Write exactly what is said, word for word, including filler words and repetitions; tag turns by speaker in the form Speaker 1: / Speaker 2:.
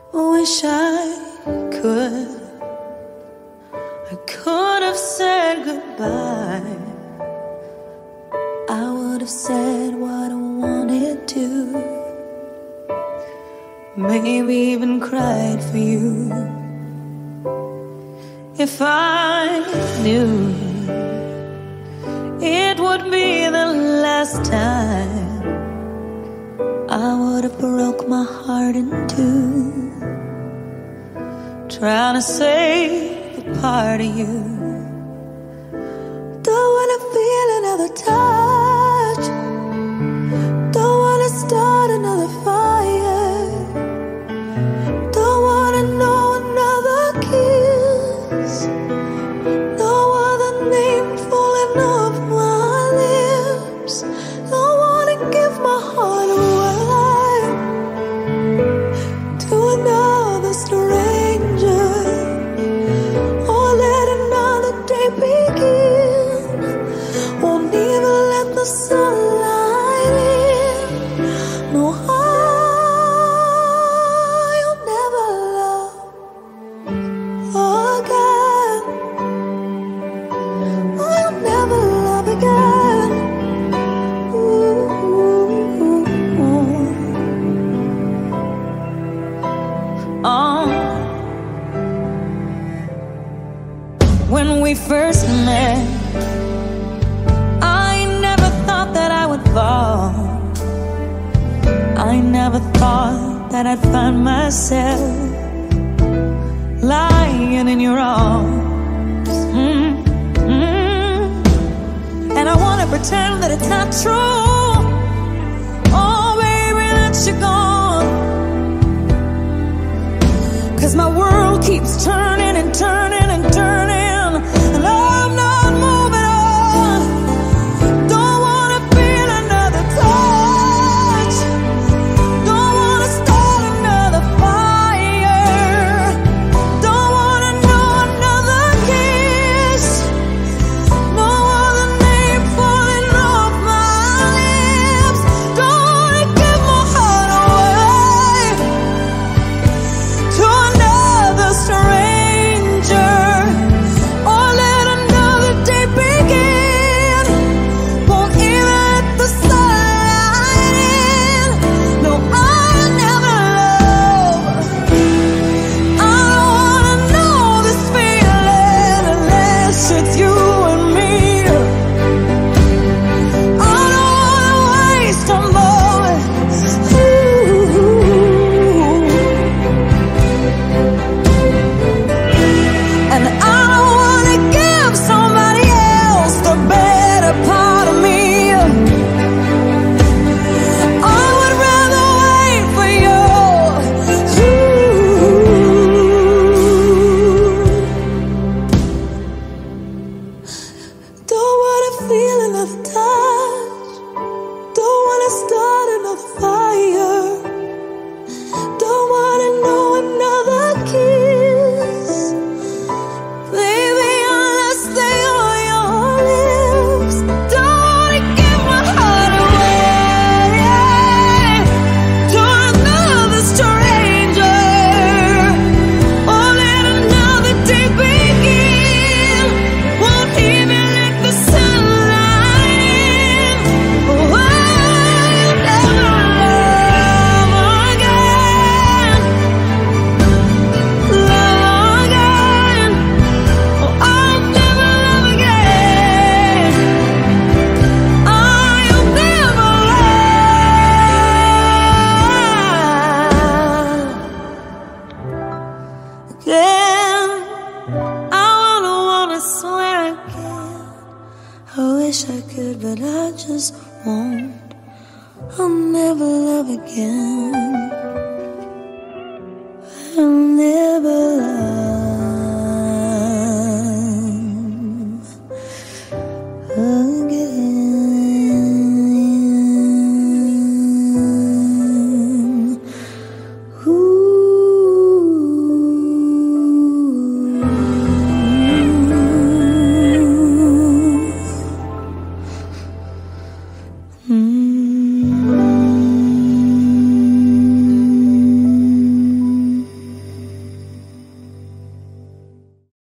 Speaker 1: Wish I could, I could have said goodbye. I would have said what I wanted to, maybe even cried for you. If I knew it would be the last time, I would have broke my heart in two, trying to save a part of you. Don't wanna feel another touch, don't wanna start another fire, don't wanna know another kiss, no other name falling off my lips. Don't wanna give my heart away to another stranger, or let another day begin. Won't even let the sunlight in. No, I'll never love again. I'll never love again. Ooh. Oh. When we first met, I never thought that I would fall. I never thought that I'd find myself lying in your arms. Mm-hmm. And I wanna pretend that it's not true. Oh baby, that you're gone, 'cause my world keeps turning and turning and turning, and I'm not moving on. Don't wanna feel another touch, don't wanna start another fire, don't wanna know another kiss, no other name falling off my lips. Don't wanna give my heart away to another stranger, or let another day begin. Won't even let the sunlight in. No, I'll never love. I don't wanna know this feeling unless it's you and me. I don't wanna waste a moment. Ooh. And I don't wanna give somebody else the better part of me. I would rather wait for you. Ooh. Don't wanna feel another touch, don't wanna start another fire, don't wanna know another kiss, baby, unless they are your lips. Don't wanna give my heart away to another stranger, or let another day begin. Won't even let the sunlight in. Oh, I'll never love again, love again. Oh, I'll never love again. I'll never love again. I wanna wanna swear again. I wish I could, but I just won't. I'll never love again. I'll never love again. Ooh. Mm.